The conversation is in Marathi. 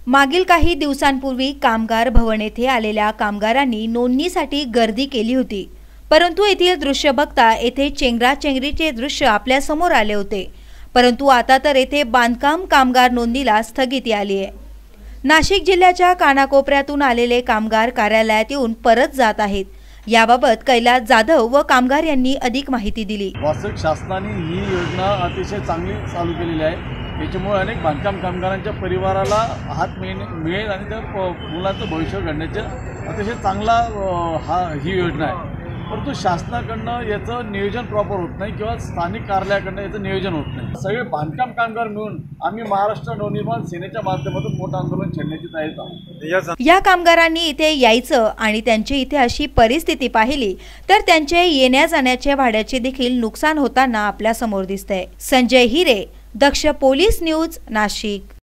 मागील काही दिवसांपूर्वी कामगार भवन येथे आलेल्या कामगारांनी नोंदणीसाठी गर्दी केली होती, परंतु येथील दृश्य बघता येथे चेंगराचेंगरीचे दृश्य आपल्या समोर आले होते। परंतु आता तर येथे बांधकाम कामगार नोंदणीला स्थगिती आली आहे। नाशिक जिल्ह्याच्या कानाकोपऱ्यातून आलेले कामगार कार्यालयात येऊन परत जात आहेत। याबाबत कैलास जाधव व कामगार यांनी अधिक माहिती दिली। वास्तविक शासनाने ही योजना अतिशय चांगली चालू केलेली आहे। याच्यामुळे अनेक बांधकाम कामगारांच्या परिवाराला हात मिळेल आणि त्या मुलांचं भविष्य घडण्याचे अतिशय चांगला ही योजना आहे। परंतु शासनाकडनं याचं नियोजन प्रॉपर होत नाही किंवा स्थानिक कार्यालयाकडनं याचं नियोजन होत नाही। सगळे बांधकाम कामगार मिळून आम्ही महाराष्ट्र नवनिर्माण सेनेच्या माध्यमातून मोठं आंदोलन छेडण्याची तयारी आहोत। या कामगारांनी इथे यायचं आणि त्यांची इथे अशी परिस्थिती पाहिली तर त्यांचे येण्या जाण्याच्या भाड्याचे देखील नुकसान होताना आपल्या समोर दिसतंय। Sanjay Hire, Daksh police news, Nashik.